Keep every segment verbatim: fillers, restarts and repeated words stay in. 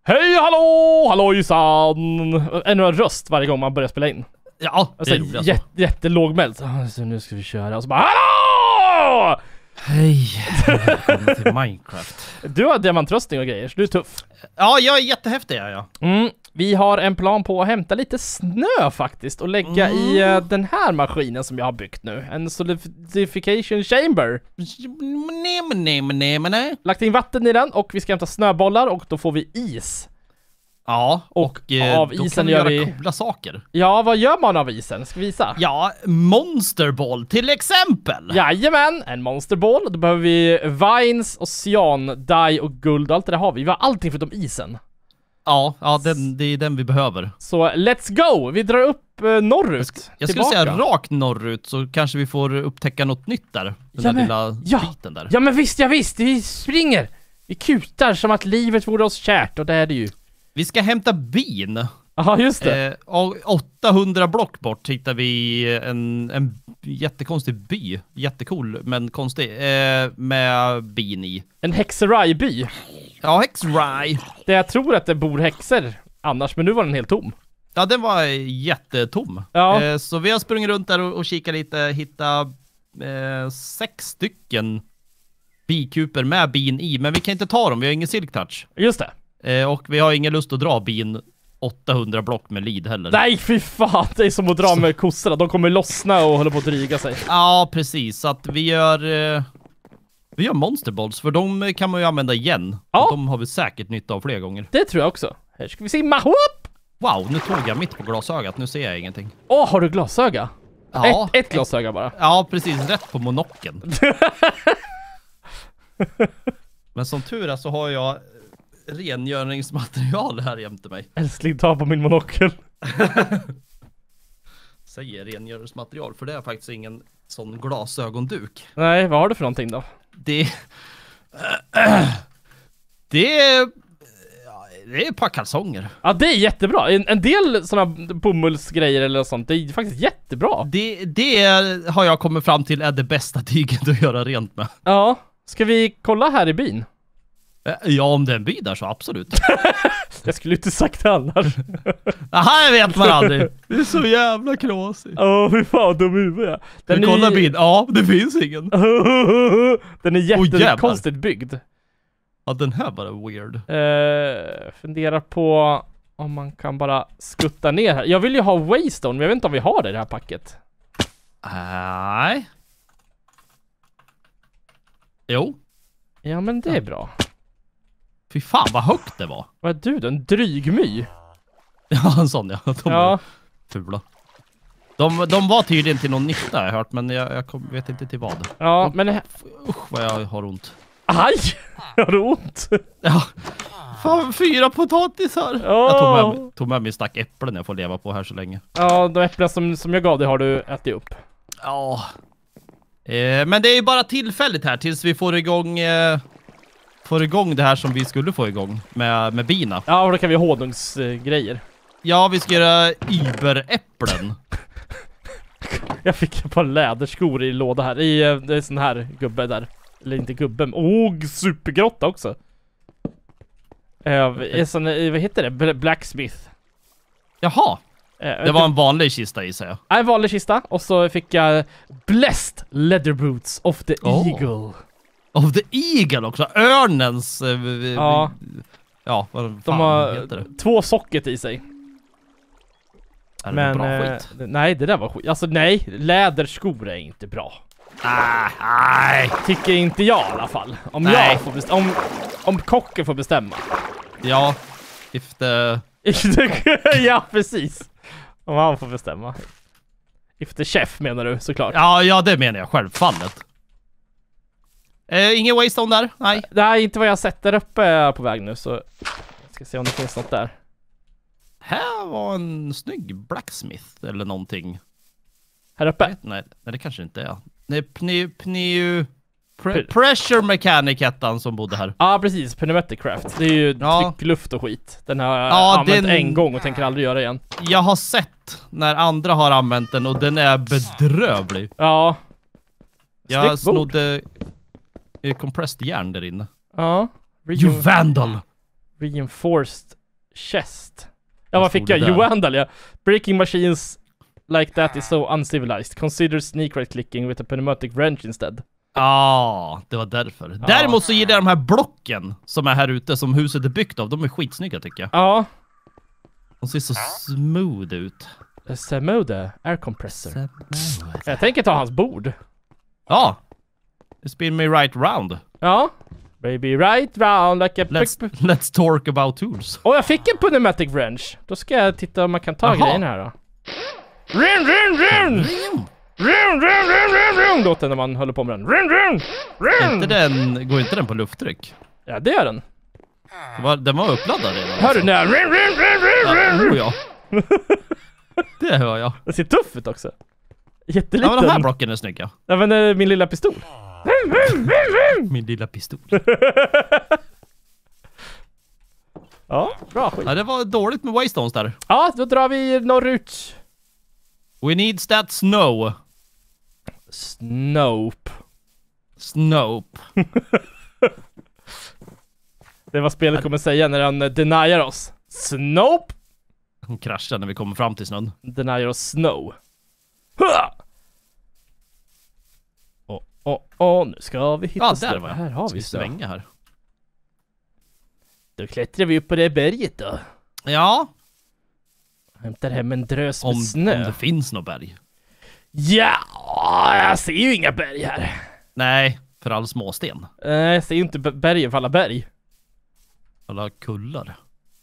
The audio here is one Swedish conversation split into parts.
Hej, hallå, hallojsan! En röst varje gång man börjar spela in. Ja, det alltså, gjorde jag jät så. Jättelågmäld. Så nu ska vi köra. Och så bara hallå! Hej, välkommen till Minecraft. Du har diamantröstning och grejer, så du är tuff. Ja, jag är jättehäftig, ja, ja. Mm, vi har en plan på att hämta lite snö faktiskt och lägga Mm. i uh, den här maskinen som jag har byggt nu. En solidification chamber. Nej, men nej, men nej, men nej. Lagt in vatten i den och vi ska hämta snöbollar och då får vi is. Ja, och, Och eh, av då isen kan vi gör göra vi- coola saker. Ja, vad gör man av isen? Ska vi visa? Ja, monsterball till exempel. Jajamän, en monsterball. Då behöver vi vines, ocean, dye och guld. Allt det där har vi. Vi har allting förutom isen. Ja, ja den, det är den vi behöver. Så let's go! Vi drar upp eh, norrut. Jag skulle tillbaka. säga rakt norrut så kanske vi får upptäcka något nytt där. Den Ja, där men- lilla ja. biten där. Ja men visst, ja visst. Vi springer. Vi kutar som att livet vore oss kärt. Och det är det ju. Vi ska hämta bin. Ja, just det. Eh, och åttahundra block bort hittar vi en, en jättekonstig by. Jättecool, men konstig. Eh, med bin i. En häxerajby. Ja, Hexray. Det jag tror att det bor häxor annars, men nu var den helt tom. Ja, den var jättetom. Ja. Eh, så vi har sprungit runt där och, och kikat lite. Hittat eh, sex stycken bikuper med bin i. Men vi kan inte ta dem, vi har ingen silk touch. Just det. Eh, och vi har ingen lust att dra bin åttahundra block med lead heller. Nej, fy fan. Det är som att dra med kossorna. De kommer lossna och håller på att dryga sig. Ja, precis. Så att vi gör... Eh, vi gör monsterballs, för de kan man ju använda igen. Ja. Och de har vi säkert nytta av fler gånger. Det tror jag också. Här ska vi simma. Whoop! Wow, nu tog jag mitt på glasögat. Nu ser jag ingenting. Åh, har du glasöga? Ja, Ett, ett glasöga bara. Ja, precis. Rätt på monocken. Men som tur är så har jag rengöringsmaterial här jämte mig. Älskling, ta på min monokel. Säger rengöringsmaterial, för det är faktiskt ingen sån glasögonduk. Nej, vad har du för någonting då? Det... Det är... Det är ett par kalsonger. Ja, det är jättebra. En, en del sådana bomullsgrejer eller sånt, det är faktiskt jättebra. Det, det är, har jag kommit fram till är det bästa tyget att göra rent med. Ja, ska vi kolla här i byn? Ja, om det är en by där så absolut. Jag skulle inte sagt det annars. Aha, jag vet man aldrig. Det är så jävla knasigt. Åh, fy fan, dum huvud jag. Den Den kolla är... byn. Ja, det finns ingen. Den är jättekonstigt byggd. Ja, den här var weird. Uh, funderar på om man kan bara skutta ner här. Jag vill ju ha waystone, men jag vet inte om vi har det i det här packet. Nej. Jo. Ja, men det är bra. Fy fan vad högt det var. Vad är du då? En drygmy? Ja, en sån ja. De Ja. var fula. De, de var tydligen till någon nytta har jag hört, men jag, jag kom, vet inte till vad. Ja, men... Usch vad jag har ont. Aj! Har du ont? Ja. Fan, fyra potatisar. Ja. Jag tog med, tog med mig en stack äpplen jag får leva på här så länge. Ja, de äpplen som, som jag gav dig har du ätit upp. Ja. Eh, men det är ju bara tillfälligt här tills vi får igång eh, får igång det här som vi skulle få igång med, med bina. Ja, och då kan vi ha honungsgrejer. Ja, vi ska göra überäpplen. Jag fick ett par läderskor i låda här. I eh, det är sån här gubbe där. Eller inte gubbe. Åh, oh, supergrotta också. Eh, sån, eh, vad heter det? Bl- Blacksmith. Jaha. Eh, Det var en vanlig kista i sig. Ja, en vanlig kista. Och så fick jag Blessed Leather Boots of the Oh. Eagle. Of the Eagle också. Örnens... Eh, Ja. Ja, vad fan De har heter det? två socket i sig. Är det Men bra eh, skit? nej, det där var skit. Alltså nej, läderskor är inte bra. Ah, nej. Tycker inte jag i alla fall. Om Nej. jag får bestämma. Om, om kocken får bestämma. Ja, if the... Ja, precis. Om han får bestämma. If the chef menar du, såklart. Ja, ja, det menar jag självfallet. Eh, ingen waystone där? Nej. Det här är inte vad jag har sett där uppe är jag på väg nu, så jag ska se om det finns något där. Här var en snygg blacksmith eller någonting. Här uppe? Nej, nej, nej det kanske inte är. Nej, pneu... pneu pre, Pre- pressure mechanic hette han som bodde här. Ja, precis. Pneumatic craft. Det är ju Ja. tryckluft och skit. Den har jag Ja, använt den- en gång och tänker aldrig göra igen. Jag har sett när andra har använt den och den är bedrövlig. Ja. Jag Snyggt bord. snodde eh, compressed järn där inne. Ja. You vandal! Reinforced chest. Ja, vad Vad fick stod jag? det där? Joandal, ja. Breaking machines like that is so uncivilized. Consider sneak right clicking with a pneumatic wrench instead. Ja, ah, det var därför. Ja. Däremot så gillar jag de här blocken som är här ute, som huset är byggt av. De är skitsnygga tycker jag. Ja. De ser så smooth ut. Samode air compressor. Smooth. Jag tänker ta hans bord. Ja. Spin me right round. Ja. Baby right round like a... Let's, let's talk about tools. Och jag fick en pneumatic wrench. Då ska jag titta om man kan ta Jaha. grejen här då. Rin, rin, rin! Rin, rin, rin, rin, rin! Låter när man håller på med den. Rin, rin, rin! Inte den, går inte den på lufttryck? Ja, det gör den. Det var, den var uppladdad redan. Hör du nu? Rin, rin, rin, rin, Ja, rin! oh, ja. Det hör jag. Det ser tuff ut också. Ja, Jätteliten. men de här blocken är snygga. Ja, men eh, min lilla pistol. Rin, rin, rin, rin! Min lilla pistol. Ja, bra skit. Ja, det var dåligt med waystones där. Ja, då drar vi norrut. We needs that snow. Snope. Snope. Det är vad spelet kommer säga när han eh, deniar oss. Snope! Hon kraschar när vi kommer fram till snön. Deniar oss snow. Åh, åh, åh, nu ska vi hitta Ja, snö. där var jag. Här har Ska vi vi snö. svänga här. Då klättrar vi upp på det berget då. Ja, Hämtar hem en drös med om, snö. om det finns något berg. Ja, jag ser ju inga berg här. Nej, för all småsten. Eh, jag ser ju inte b- bergen för alla berg. Alla kullar.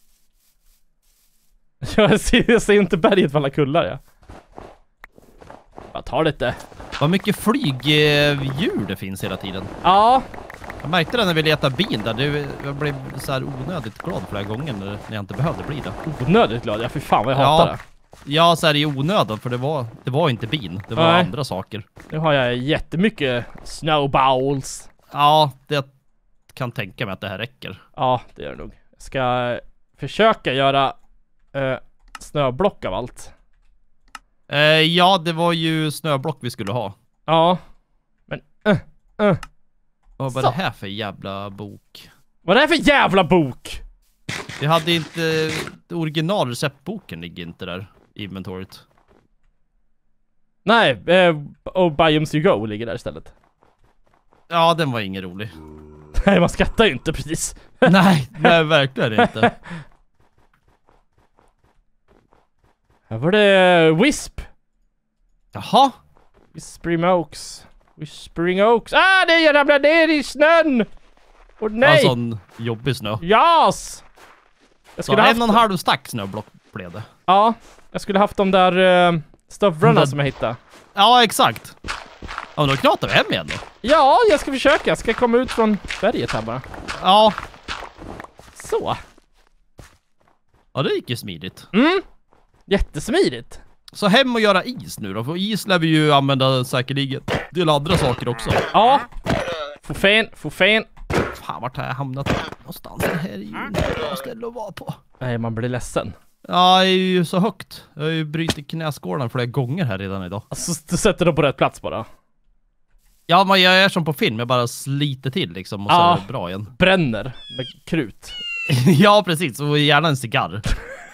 Jag ser, jag ser inte berget för alla kullar, ja. Jag tar lite. Vad mycket flygdjur det finns hela tiden. Ja, Jag märkte det när vi letade bil där. Det, jag blev så här onödigt glad flera gånger när, när jag inte behövde bli det. onödigt glad. Ja, för fan vad jag Ja. hatar det. Ja, så här i onödan, för det var, det var inte bin. Det var Nej. andra saker. Nu har jag jättemycket snowballs. Ja, det kan tänka mig att det här räcker. Ja, det gör det nog. Jag ska försöka göra eh, snöblock av allt. Eh, ja, det var ju snöblock vi skulle ha. Ja, men uh, uh. Vad var Så. det här för jävla bok? Vad är det här för jävla bok? Vi hade inte... Originalreceptboken ligger inte där i inventoriet. Nej, eh, och Biomes You Go ligger där istället. Ja, den var ingen rolig. Nej, man skrattar ju inte precis. nej, nej, verkligen inte. Här var det Wisp. Jaha? Whispering Oaks. Whispering Oaks. Ah, det jag ramlade ner i snön! Och nej! En sån jobbig snö. Jas! Jag Så skulle haft... en och en halv stack snöblock blev det. Ja, jag skulle haft de där uh, stövlarna De där- som jag hittade. Ja, exakt. Ja, men då knatar vi hem igen då. Ja, jag ska försöka. Jag ska komma ut från berget här bara. Ja. Så. Ja, det gick ju smidigt. Mm. Jättesmidigt. Så hem och göra is nu då, för is lär vi ju använda säkerligen till andra saker också. Ja. Fofén, fofén. Fan, vart har jag hamnat någonstans? Det här är ju inte bra ställe att vara på. Nej, man blir ledsen. Ja, det är ju så högt. Jag har ju brutit knäskålen flera gånger här redan idag. Alltså, du sätter dem på rätt plats bara. Ja, men jag är som på film, jag bara sliter till liksom och så Ja. är det bra igen. Bränner med krut. Ja, precis. Och gärna en cigarr.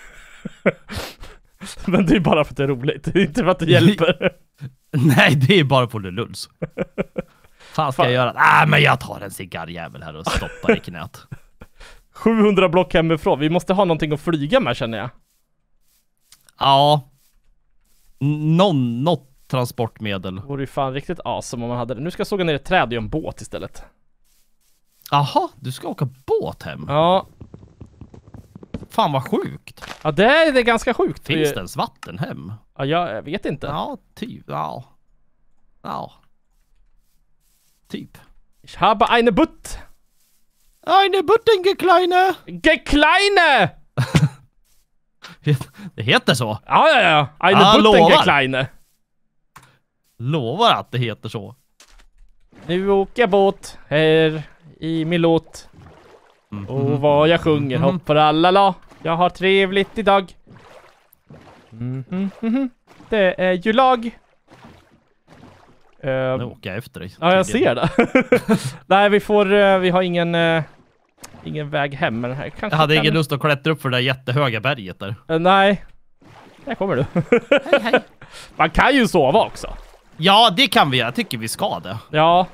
Men det är bara för att det är roligt. Det är inte för att det hjälper. Nej, det är bara på Lulluls. Fan ska Fan. jag göra? Nej, men jag tar en cigarrjävel här och stoppar i knät. sjuhundra block hemifrån. Vi måste ha någonting att flyga med, känner jag. Ja. N- Någon, något transportmedel. Det vore ju fan riktigt awesome om man hade det. Nu ska jag såga ner ett träd i en båt istället. Jaha, du ska åka båt hem? Ja, Fan vad sjukt. ja det, är, det är ganska sjukt. Finns Vi- det ens vatten hem? Ja, jag vet inte. Ja, typ. Ja. Ja. Typ. Ich habe eine Butt. Eine Buttengekleine! Gekleine! Det heter så. Ja, ja, ja. Eine Ja, Butten lovar. Gekleine. Lovar att det heter så. Nu åker jag båt här i min låt. Mm. Och vad jag sjunger, Mhm. hopparallala. Jag har trevligt idag. Mhm, mhm. Det är ju lag. Ehm, Nu åker jag efter dig. ja, jag ser det. Nej, vi får, eh, vi har ingen, eh, ingen väg hem. Men här kanske Jag hade kan... ingen lust att klättra upp för det där jättehöga berget där. Uh, nej. Där kommer du. Hej, hej. Man kan ju sova också. Ja, det kan vi. Jag tycker vi ska det. Ja.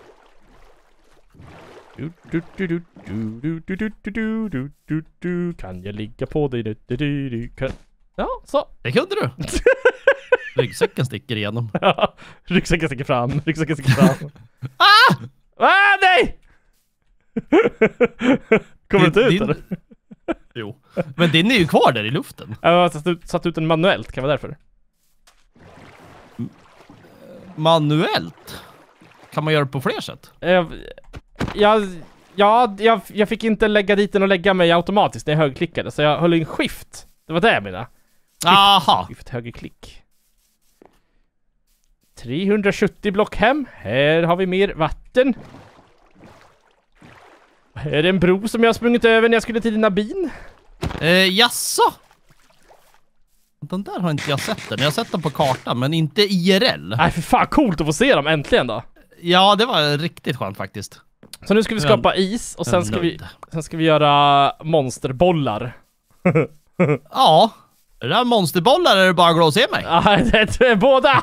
Du, du, du, du, du, du, du, du, du, du, du, du. Kan jag ligga på dig? Du, du, du, du. Kan... Ja, så. Det kunde du. Ryggsäcken sticker igenom. Ja, ryggsäcken sticker fram. Ryggsäcken sticker fram. Ah! Ah, nej! Kommer det inte ut din... eller? Jo. Men din är ju kvar där i luften. Jag har satt ut, satt ut den manuellt, kan vara därför. Manuellt? Kan man göra det på fler sätt? Jag, jag, ja, jag, jag fick inte lägga dit den och lägga mig automatiskt när jag högerklickade. Så jag höll en shift. Det var det jag menade. Aha. Shift högerklick. trehundrasjuttio block hem. Här har vi mer vatten. Här är en bro som jag har sprungit över när jag skulle till dina bin. Eh, jasså? Den där har inte jag sett den. Jag har sett den på kartan, men inte I R L. Nej, för fan coolt att få se dem äntligen då. Ja, det var riktigt skönt faktiskt. Så nu ska vi skapa is och sen ska vi, sen ska vi göra monsterbollar. Ja, det där monsterbollar är det bara glad att se mig. Ja, det är båda.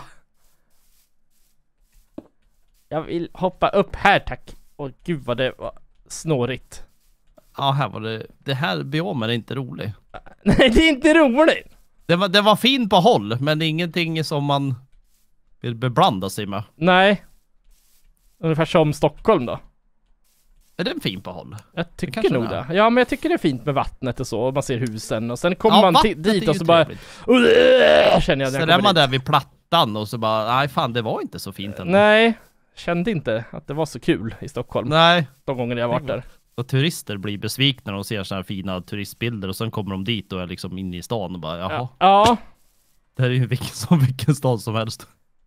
Jag vill hoppa upp här, tack. Åh gud vad det var snårigt. Ja, här var det. Det här biomen är inte rolig. Nej, det är inte roligt. Det var, det var fin på håll, men ingenting som man vill beblanda sig med. Nej. Ungefär som Stockholm då. Är den fin på håll? Jag tycker kanske nog det det. Ja, men jag tycker det är fint med vattnet och så. Och man ser husen och sen kommer Ja, man vattnet dit är och ju så bara... trevligt. Känner jag när Så jag är kommer man dit. där vid plattan och så bara, nej fan det var inte så fint ändå. Nej, kände inte att det var så kul i Stockholm. Nej. De gånger jag varit där. Och turister blir besvikna när de ser såna här fina turistbilder och sen kommer de dit och är liksom inne i stan och bara, jaha. Ja. Ja. Det här är ju vilken, som vilken stad som helst.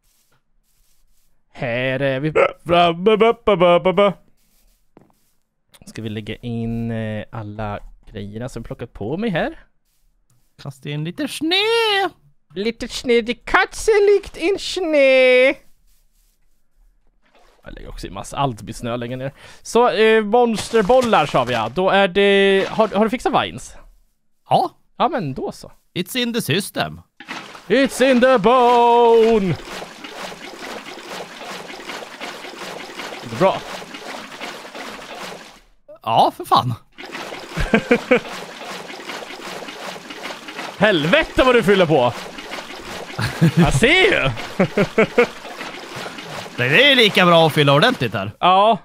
Här är vi. Ska vi lägga in eh, alla grejerna som plockat på mig här. Kasta in lite snö. Lite snö, det katselikt in snö. Jag lägger också i massa, allt blir snö längre ner. Så, eh, monsterbollar sa vi ja. Då är det, har, har du fixat vines? Ja, Ja men då så. it's in the system. It's in the bone! Det är bra. Ja, för fan. Helvete vad du fyller på! Jag ser ju! Det är lika bra att fylla ordentligt här. Ja.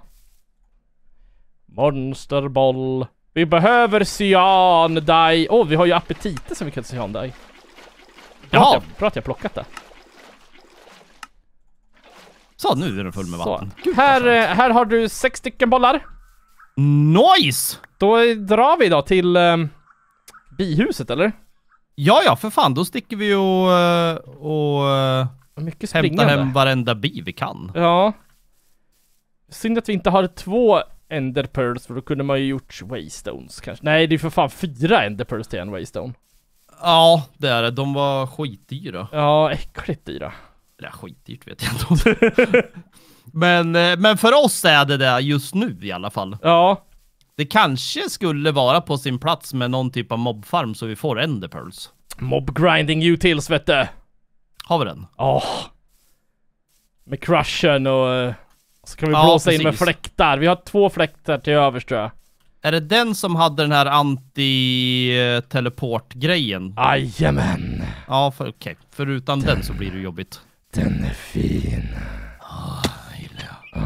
Monsterboll. Vi behöver cyan dye. Åh, oh, vi har ju apetiter som vi kan cyan dye. Bra att jag, bra att jag plockat det. Så, nu är den full med vatten. Gud, här, här har du sex stycken bollar. Nice! Då drar vi då till um, bihuset, eller? Ja, ja, för fan. Då sticker vi och, eh, och eh, Mycket hämtar springande. hem varenda bi vi kan. Ja. Synd att vi inte har två enderpearls, för då kunde man ju gjort waystones kanske. Nej, det är för fan fyra enderpearls till en waystone. Ja, det är det. De var skitdyra. Ja, äckligt dyra. Eller skitdyrt vet jag inte. men, eh, men för oss är det det just nu i alla fall. Ja. Det kanske skulle vara på sin plats med någon typ av mobfarm så vi får enderpearls. Mob grinding utils, vet du. Har vi den? Ja. Oh. Med crushen och uh, så kan vi Ja, blåsa in med precis. fläktar. Vi har två fläktar till övers, tror jag. Är det den som hade den här anti-teleport-grejen? Jajamän. Ja, för, okej. Okay. För utan den. den så blir det jobbigt. Den är fin. Åh, oh, gillar jag.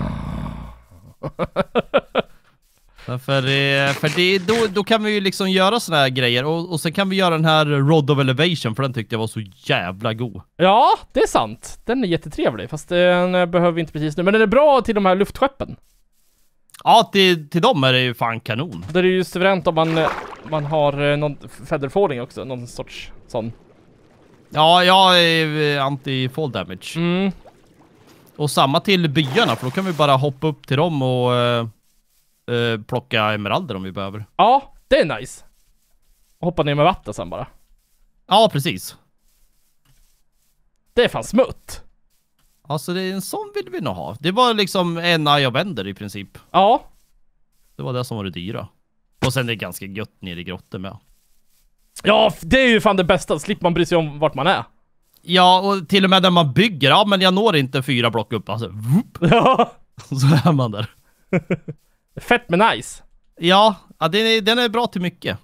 Oh. för det, för det, då, då kan vi ju liksom göra såna här grejer. Och, och sen kan vi göra den här Rod of Elevation, för den tyckte jag var så jävla god. Ja, det är sant. Den är jättetrevlig, fast den behöver vi inte precis nu. Men den är bra till de här luftskeppen. Ja, till, till dem är det ju fan kanon. Det är ju suveränt om man, man har någon featherfalling också. Någon sorts sån. Ja, jag är anti-fall damage. Mm. Och samma till byarna, för då kan vi bara hoppa upp till dem och uh, uh, plocka emeralder om vi behöver. Ja, det är nice. Hoppa ner med vatten sen bara. Ja, precis. Det är fan smutt. Alltså det är en sån vill vi nog ha. Det var liksom en Eye of Ender i princip. Ja. Det var det som var det dyra. Och sen är det ganska gött nere i grottor med. Ja, det är ju fan det bästa. Slipper man bry sig om vart man är. Ja, och till och med när man bygger, ja men jag når inte fyra block upp, alltså. Whoop, Ja. så är man där. Fett men nice. Ja, ja den, är, den är bra till mycket.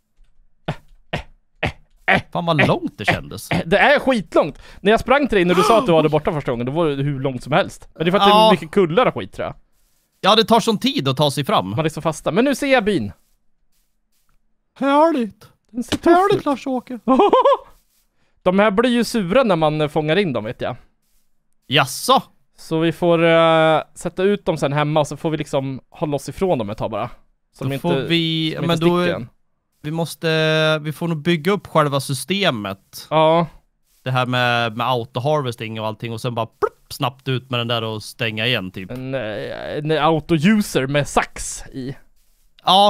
Fan vad långt det kändes. Det är skitlångt. När jag sprang till dig när du sa att du var där borta första gången, då var det hur långt som helst. Men det är för att Ja. det är mycket kullar och skit tror jag. Ja, det tar sån tid att ta sig fram. Man är så fasta. Men nu ser jag byn. Härligt. Den ser tuff Härligt ut. Lars-Åke. De här blir ju sura när man fångar in dem vet jag. Jaså? Så vi får uh, sätta ut dem sen hemma och så får vi liksom hålla oss ifrån dem ett tag bara. Så Då de får inte, vi, så de men inte då, sticker än. vi måste, vi får nog bygga upp själva systemet. Ja, Det här med, med auto-harvesting och allting och sen bara plupp, snabbt ut med den där och stänga igen typ. en, eh, en auto-user med sax i. Ja.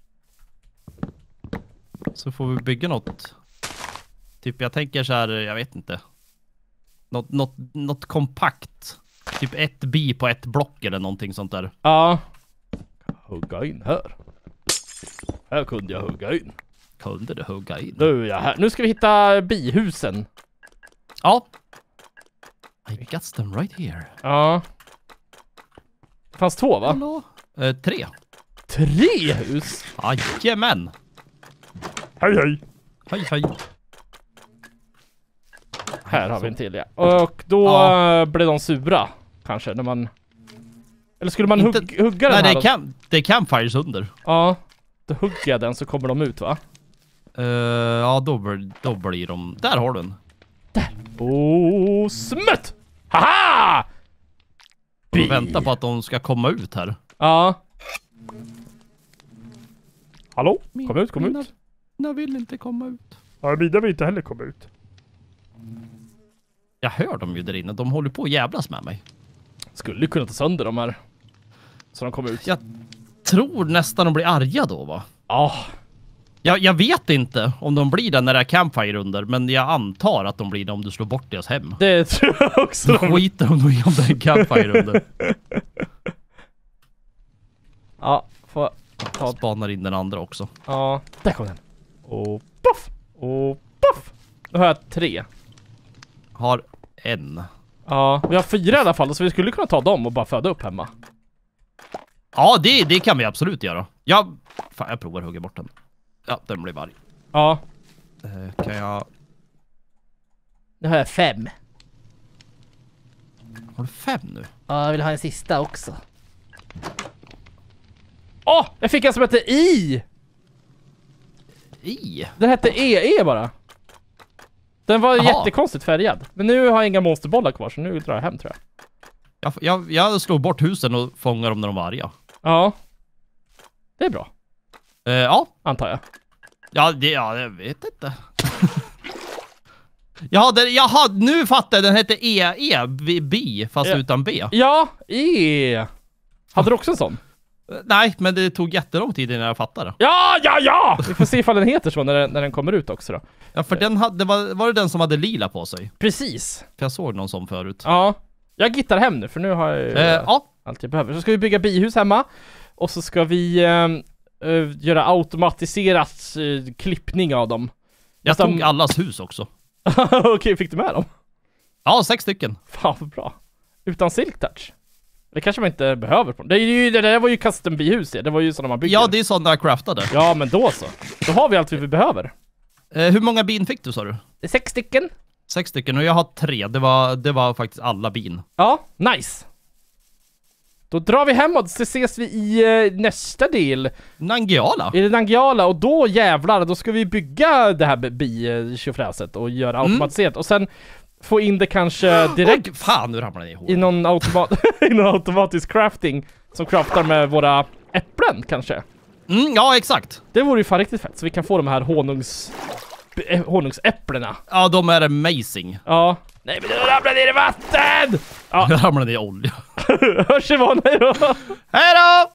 Så får vi bygga något. Typ jag tänker så här, jag vet inte. Något, något, något kompakt. Typ ett bi på ett block eller någonting sånt där. Ja. Hugga in här. Här kunde jag hugga in. Kunde du hugga in? Nu är jag här. Nu ska vi hitta bihusen. Ja. I got them right here. Ja. Det fanns två va? Hallå? Eh, tre. Tre hus? Jajamän. Hej hej. Hej hej. Här har vi en till ja. Och då Ja. ja. Blev de sura. Kanske när man... Eller skulle man Inte... hugg, hugga den Nej, här? det är, camp... det är campfires under. Ja. Då hugger jag den så kommer de ut va? Uh, ja, då blir, då blir de... Där har du den. Där. Oh, smutt! Haha! Och vänta på att de ska komma ut här. Ja. Hallå? Kom ut, kom mina, ut. Jag vill inte komma ut. Ja, mina vill inte heller komma ut. Jag hör dem ju där inne. De håller på att jävlas med mig. Skulle kunna ta sönder de här. Så de kommer ut. Jag tror nästan de blir arga då va? Ja. Jag, jag vet inte om de blir det när det är campfire under. Men jag antar att de blir det om du slår bort deras hem. Det tror jag också. Så skiter de nog i om det är campfire under. Ja, får ta... Spanar in den andra också. Ja, där kom den. Och puff! Och puff! Nu har jag tre. Har en. Ja, vi har fyra i alla fall. Så vi skulle kunna ta dem och bara föda upp hemma. Ja, det, det kan vi absolut göra. Ja, fan jag provar att hugga bort den. Ja, den blir arg. Ja. Eh, kan jag... Nu har jag fem. Har du fem nu? Ja, jag vill ha en sista också. Åh! Oh, jag fick en som heter I! I? Den hette E E bara. Den var Aha. jättekonstigt färgad. Men nu har jag inga monsterbollar kvar så nu drar jag hem tror jag. Jag, jag, jag slår bort husen och fångar dem när de var arga. Ja. Det är bra. Eh, ja. Antar jag. Ja, det, ja, jag vet inte. Jaha, det, jaha, nu fattar jag. Den hette E E B fast Ja. utan B. Ja, E. Hade du också en sån? Eh, Nej, men det tog jättelång tid innan jag fattade. Ja, ja, ja! Vi får se ifall den heter så när den, när den kommer ut också då. Ja, för den hade, var, var det den som hade lila på sig? Precis. För jag såg någon sån förut. Ja. Jag gittar hem nu för nu har jag ju Eh, ja. allt jag behöver. Så ska vi bygga bihus hemma. Och så ska vi eh, eh, göra automatiserat eh, klippning av dem. Jag Nästan- tog allas hus också. Okej, fick du med dem? Ja, sex stycken. Fan vad bra. Utan silk touch. Det kanske man inte behöver. På. Det, är ju, det där var ju custom bihus. Det var ju sådana man bygger. Ja, det är sådana jag craftade. Ja, men då så. Då har vi allt vi behöver. Eh, hur många bin fick du, sa du? Det är sex stycken. Sex stycken, och jag har tre. Det var, det var faktiskt alla bin. Ja, nice. Då drar vi hemåt så ses vi i eh, nästa del. Nangiala? I Nangiala. Och då jävlar, då ska vi bygga det här bi-tjofräset och göra automatiserat. Och sen få in det kanske direkt Oj, fan, nu ramlar den i håret. i någon, automa- i någon automatisk crafting som craftar med våra äpplen kanske. Mm, ja, exakt. Det vore ju fan riktigt fett så vi kan få de här honungs äh, honungsäpplena. Ja, de är amazing. Ja. Nej, men nu ramlar ner i vatten! Ja. Nu ramlar den i olja. Hörs imorgon, hej då! Hej då!